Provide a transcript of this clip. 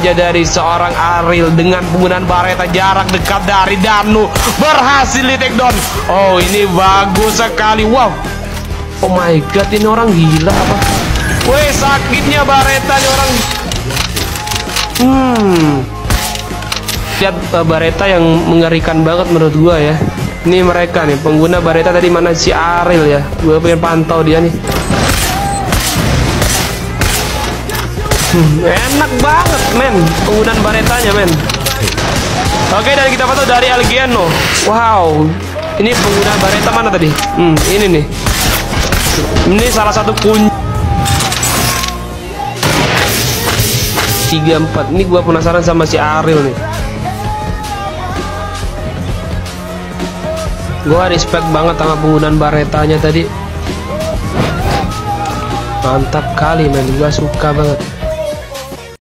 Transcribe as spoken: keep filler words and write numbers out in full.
saja dari seorang Ariel dengan penggunaan bareta jarak dekat dari Danu. Berhasil di take down. Oh, ini bagus sekali. Wow. Oh my god, ini orang gila apa? Weh, sakitnya bareta nih orang. Hmm. Lihat uh, bareta yang mengerikan banget menurut gua ya. Ini mereka nih pengguna bareta tadi, mana si Ariel ya? Gua pengen pantau dia nih. Hmm, enak banget men penggunaan baretanya men. Oke, dan kita foto dari Algiano. Wow, ini pengguna bareta mana tadi? Hmm, ini nih. Ini salah satu kunci tiga empat. Ini gua penasaran sama si Ariel nih. Gua respect banget sama penggunaan baretanya tadi. Mantap kali men, gua suka banget.